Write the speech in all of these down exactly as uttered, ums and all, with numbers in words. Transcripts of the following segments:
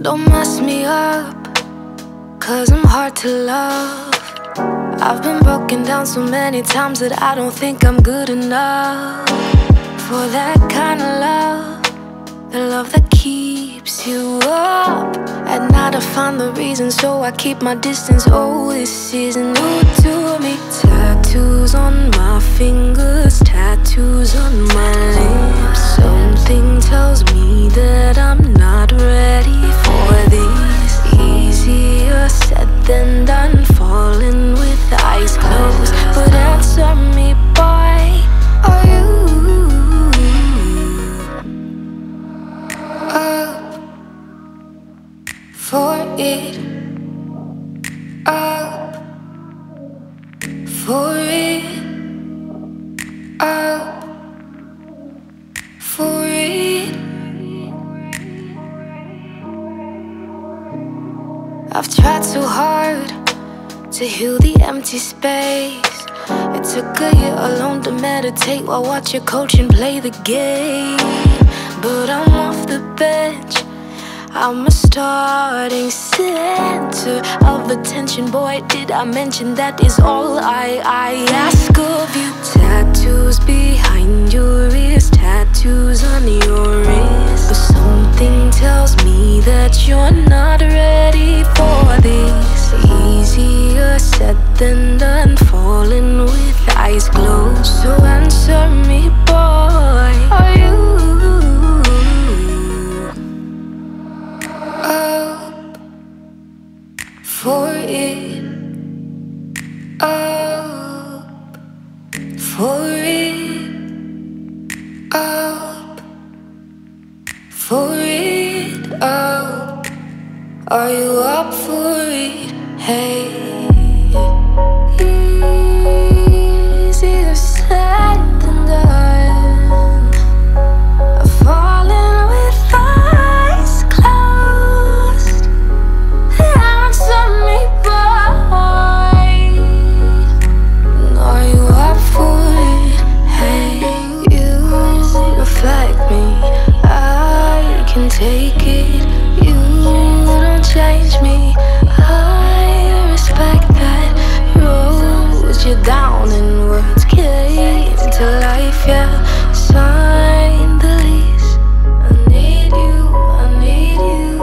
Don't mess me up, cause I'm hard to love. I've been broken down so many times that I don't think I'm good enough for that kind of love, the love that keeps you up at night. I find the reason, so I keep my distance. Oh, this isn't new to me. Tattoos on my fingers, tattoos on my lips. Something tells me that I'm not ready for this. Easier said than done, falling with eyes closed. But answer me, boy, are you up for it? Up for it? Up for it? I've tried so hard to heal the empty space. It took a year alone to meditate while watch your coach and play the game. But I'm off the bench, I'm a starting center of attention. Boy, did I mention that is all I, I ask of you. Tattoos behind your ears, tattoos on your wrist. But something tells me that you're not ready for this. Easier said than done, falling with eyes closed. So answer me, boy, are you up for it? Up for it? Up for it? Up? Are you up for it? Hey, easier said than done, falling with eyes closed. Answer me, boy, are you up for it? Hey, you reflect me, I can take it. You don't change me, I respect that. Wrote you down and words came to life, yeah. Sign the lease, I need you, I need you.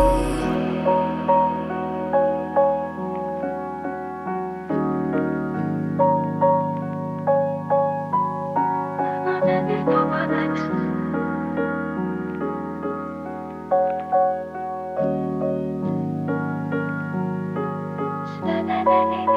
Stay